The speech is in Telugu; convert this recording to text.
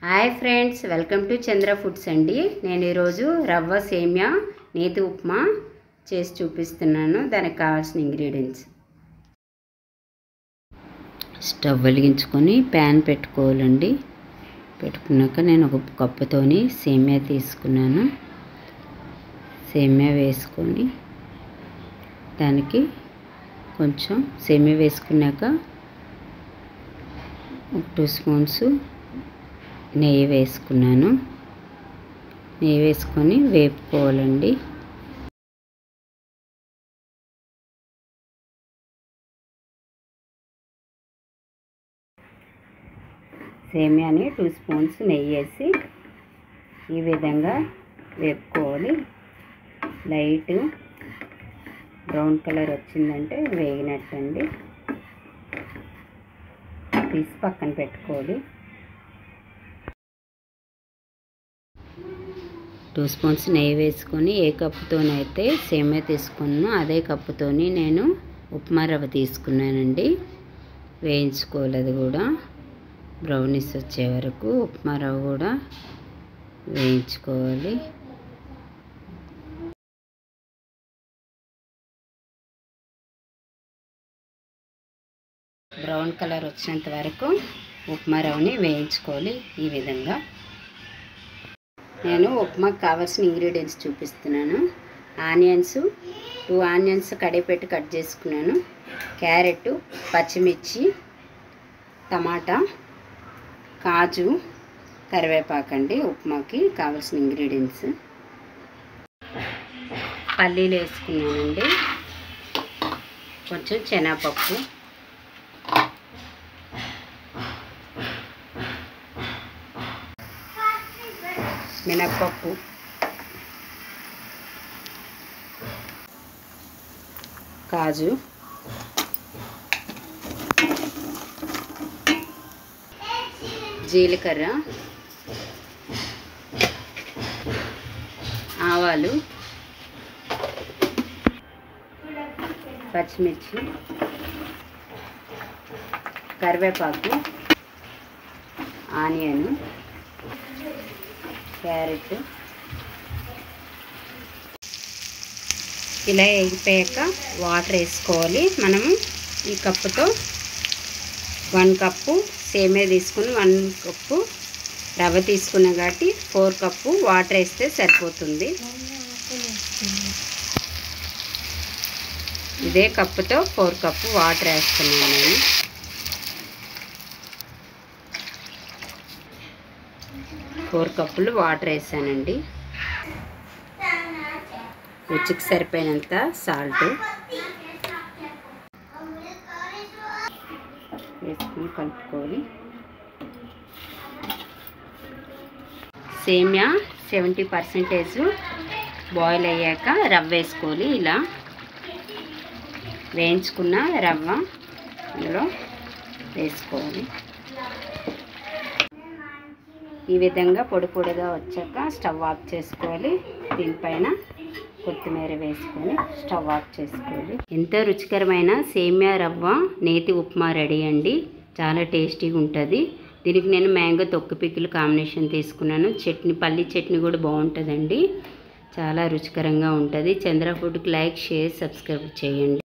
Hi friends, welcome to Chandra foods అండి. నేను ఈరోజు రవ్వ సేమియా నేతి ఉప్మా చేసి చూపిస్తున్నాను. దానికి కావాల్సిన ఇంగ్రీడియంట్స్: స్టవ్ వెలిగించుకొని ప్యాన్ పెట్టుకోవాలండి. పెట్టుకున్నాక నేను ఒక కప్పుతోని సేమియా తీసుకున్నాను. సేమియా వేసుకొని దానికి కొంచెం సేమియా వేసుకున్నాక 2 స్పూన్స్ నెయ్యి వేసుకున్నాను. నెయ్యి వేసుకొని వేపుకోవాలండి. సేమియాని 2 స్పూన్స్ నెయ్యి వేసి ఈ విధంగా వేపుకోవాలి. లైట్ బ్రౌన్ కలర్ వచ్చిందంటే వేగినట్టండి. తీసి పక్కన పెట్టుకోవాలి. 2 స్పూన్స్ నెయ్యి వేసుకొని ఏ కప్పుతోనైతే సేమియా తీసుకున్నానో అదే కప్పుతోని నేను ఉప్మా రవ్వ తీసుకున్నానండి. వేయించుకోవాలి. అది కూడా బ్రౌనీస్ వచ్చే వరకు ఉప్మా రవ్వ కూడా వేయించుకోవాలి. బ్రౌన్ కలర్ వచ్చినంత వరకు ఉప్మా రవ్వని వేయించుకోవాలి. ఈ విధంగా నేను ఉప్మాకు కావాల్సిన ఇంగ్రీడియంట్స్ చూపిస్తున్నాను. ఆనియన్స్ 2 ఆనియన్స్ కడిగి పెట్టి కట్ చేసుకున్నాను. క్యారెట్, పచ్చిమిర్చి, టమాటా, కాజు, కరివేపాకండి. ఉప్మాకి కావాల్సిన ఇంగ్రీడియంట్స్. పల్లీలు వేసుకున్నానండి. కొంచెం శనగపప్పు, మినప్పప్పు, కాజు, జీలకర్ర, ఆవాలు, పచ్చిమిర్చి, కరివేపాకు, ఆనియన్, క్యారెట్. ఇలా వేగిపోయాక వాటర్ వేసుకోవాలి. మనము ఈ కప్పుతో 1 కప్పు సేమియా తీసుకుని 1 కప్పు రవ్వ తీసుకున్నాం కాబట్టి 4 కప్పు వాటర్ వేస్తే సరిపోతుంది. ఇదే కప్పుతో 4 కప్పు వాటర్ వేస్తున్నాను నేను. 4 కప్పులు వాటర్ వేసానండి. రుచికి సరిపోయినంత సాల్ట్ వేసుకొని కలుపుకోవాలి. సేమియా 70% బాయిల్ అయ్యాక రవ్వ వేసుకోవాలి. ఇలా వేయించుకున్న రవ్వ ఇందులో వేసుకోవాలి. ఈ విధంగా పొడి పొడిగా వచ్చాక స్టవ్ ఆఫ్ చేసుకోవాలి. దీనిపైన కొత్తిమీర వేసుకొని స్టవ్ ఆఫ్ చేసుకోవాలి. ఎంతో రుచికరమైన సేమియా రవ్వ నేతి ఉప్మా రెడీ అండి. చాలా టేస్టీగా ఉంటుంది. దీనికి నేను మ్యాంగో తొక్కు పికిల్ కాంబినేషన్ తీసుకున్నాను. చట్నీ, పల్లి చట్నీ కూడా బాగుంటుందండి. చాలా రుచికరంగా ఉంటుంది. చంద్ర ఫుడ్కి లైక్, షేర్, సబ్స్క్రైబ్ చేయండి.